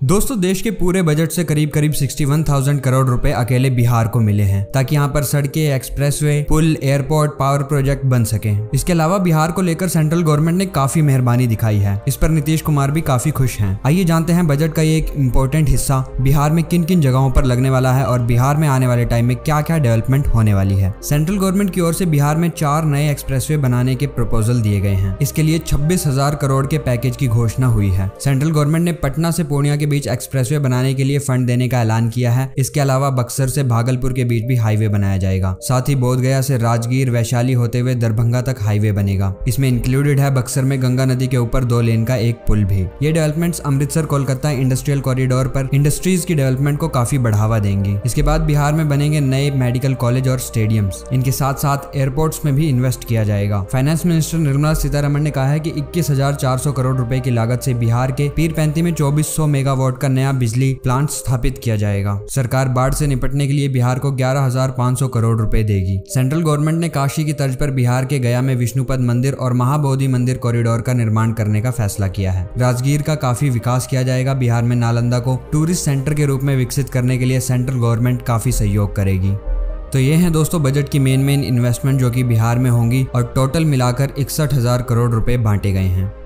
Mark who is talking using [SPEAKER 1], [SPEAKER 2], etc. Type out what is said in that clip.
[SPEAKER 1] दोस्तों देश के पूरे बजट से करीब 61,000 करोड़ रुपए अकेले बिहार को मिले हैं ताकि यहाँ पर सड़कें, एक्सप्रेसवे, पुल, एयरपोर्ट, पावर प्रोजेक्ट बन सके। इसके अलावा बिहार को लेकर सेंट्रल गवर्नमेंट ने काफी मेहरबानी दिखाई है। इस पर नीतीश कुमार भी काफी खुश हैं। आइए जानते हैं बजट का ये एक इम्पोर्टेंट हिस्सा बिहार में किन किन जगहों पर लगने वाला है और बिहार में आने वाले टाइम में क्या क्या डेवलपमेंट होने वाली है। सेंट्रल गवर्नमेंट की ओर से बिहार में 4 नए एक्सप्रेसवे बनाने के प्रपोजल दिए गए हैं। इसके लिए 26,000 करोड़ के पैकेज की घोषणा हुई है। सेंट्रल गवर्नमेंट ने पटना से पूर्णिया के बीच एक्सप्रेसवे बनाने के लिए फंड देने का ऐलान किया है। इसके अलावा बक्सर से भागलपुर के बीच भी हाईवे बनाया जाएगा। साथ ही बोध गया से राजगीर, वैशाली होते हुए दरभंगा तक हाईवे बनेगा। इसमें इंक्लूडेड है बक्सर में गंगा नदी के ऊपर 2 लेन का एक पुल भी। ये developments Amritsar Kolkata industrial corridor पर इंडस्ट्रीज की डेवलपमेंट को काफी बढ़ावा देंगी। इसके बाद बिहार में बनेंगे नए मेडिकल कॉलेज और स्टेडियम्स। इनके साथ साथ एयरपोर्ट्स में भी इन्वेस्ट किया जाएगा। फाइनेंस मिनिस्टर निर्मला सीतारमण ने कहा है कि 21,400 करोड़ रुपए की लागत से बिहार के पीरपैंती में 2400 मेगावाट का नया बिजली प्लांट स्थापित किया जाएगा। सरकार बाढ़ से निपटने के लिए बिहार को 11,500 करोड़ रुपए देगी। सेंट्रल गवर्नमेंट ने काशी की तर्ज पर बिहार के गया में विष्णुपद मंदिर और महाबोधि मंदिर कॉरिडोर का निर्माण करने का फैसला किया है। राजगीर का काफी विकास किया जाएगा। बिहार में नालंदा को टूरिस्ट सेंटर के रूप में विकसित करने के लिए सेंट्रल गवर्नमेंट काफी सहयोग करेगी। तो ये हैं दोस्तों बजट की मेन इन्वेस्टमेंट जो कि बिहार में होंगी और टोटल मिलाकर 61,000 करोड़ रुपए बांटे गए हैं।